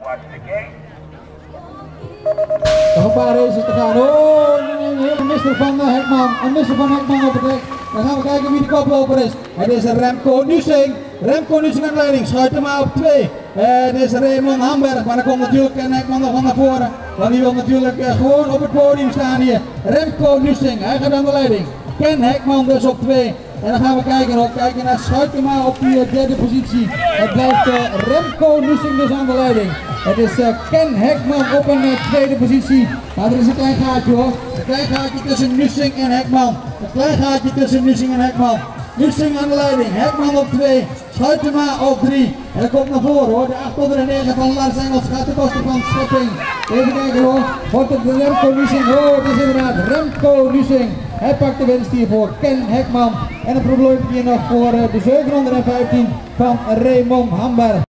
Nog een paar races te gaan. Oh, nee, een misser van Hekman. Een misser van Hekman op het dek. Dan gaan we kijken wie de koploper is. Het is Remco Nussing. Remco Nussing aan de leiding. Schuift hem maar op 2. Het is Raymond Hamberg. Maar dan komt natuurlijk Hekman nog van naar voren. Want die wil natuurlijk gewoon op het podium staan hier. Remco Nussing. Hij gaat aan de leiding. Ken Hekman dus op 2. En dan gaan we kijken naar Schuitema op die derde positie. Het blijft Remco Nussing dus aan de leiding. Het is Ken Hekman op een tweede positie. Maar er is een klein gaatje hoor. Een klein gaatje tussen Nussing en Hekman. Een klein gaatje tussen Nussing en Hekman. Nussing aan de leiding, Hekman op 2, Schuitema op 3. En dat komt naar voren hoor, de 809 van Lars Engels gaat de kosten van schepping. Even kijken hoor, wordt het de Remco Nussing? Oh, het is inderdaad Remco Nussing. Hij pakt de winst hier voor Ken Hekman. En een probleempje nog voor de 715 van Raymond Hamberg.